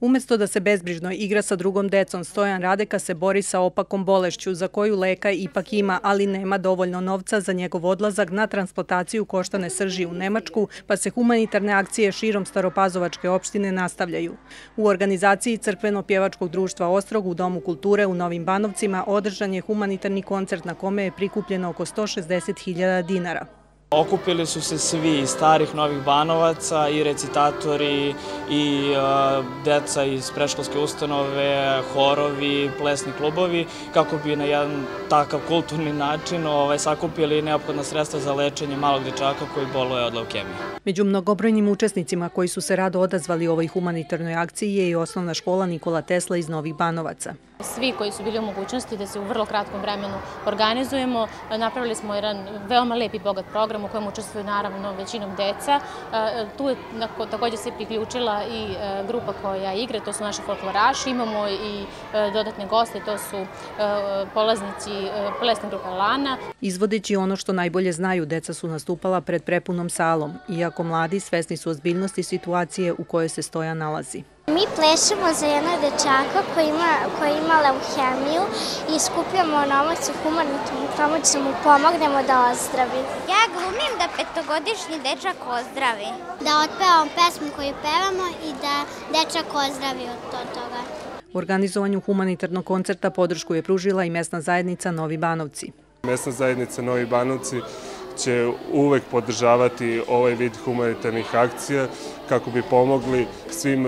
Umesto da se bezbrižno igra sa drugom decom, Stojan Radeka se bori sa opakom bolešću za koju leka ipak ima, ali nema dovoljno novca za njegov odlazak na transplantaciju koštane srži u Nemačku, pa se humanitarne akcije širom Staropazovačke opštine nastavljaju. U organizaciji Crkveno-pjevačkog društva Ostrog u Domu kulture u Novim Banovcima održan je humanitarni koncert na kome je prikupljeno oko 160.000 dinara. Okupili su se svi iz starih Novih Banovaca, i recitatori, i deca iz predškolske ustanove, horovi, plesni klubovi, kako bi na jedan takav kulturni način sakupili neophodna sredstva za lečenje malog dečaka koji boluje od leukemije. Među mnogobrojnim učesnicima koji su se rado odazvali ovoj humanitarnoj akciji je i osnovna škola Nikola Tesla iz Novih Banovaca. Svi koji su bili u mogućnosti da se u vrlo kratkom vremenu organizujemo, napravili smo jedan veoma lep i bogat program u kojem učestvuju naravno većinom deca. Tu je također se priključila i grupa koja igra, to su naši folkloraši. Imamo i dodatne goste, to su polaznici plesne grupe Lana. Izvodeći ono što najbolje znaju, deca su nastupala pred prepunom salom. Iako mladi, svesni su ozbiljnosti situacije u kojoj se Stojan nalazi. Mi plešemo za jednog dečaka koji ima leukemiju i skupljamo novac u humanitarnu pomoć da mu pomognemo da ozdravi. Ja glumim da petogodišnji dečak ozdravi. Da otpevam pesmu koju pevamo i da dečak ozdravi od toga. U organizovanju humanitarnog koncerta podršku je pružila i mesna zajednica Novi Banovci. Mesna zajednica Novi Banovci će uvek podržavati ovaj vid humanitarnih akcija kako bi pomogli svim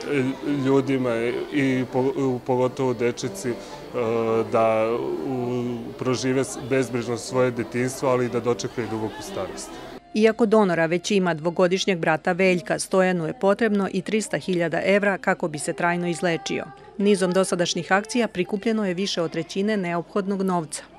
ljudima i pogotovo dečici da prožive bezbrižno svoje detinjstvo, ali i da dočekaju duboku starost. Iako donora već ima dvogodišnjeg brata Veljka, Stojanu je potrebno i 300.000 evra kako bi se trajno izlečio. Nizom dosadašnjih akcija prikupljeno je više od trećine neophodnog novca.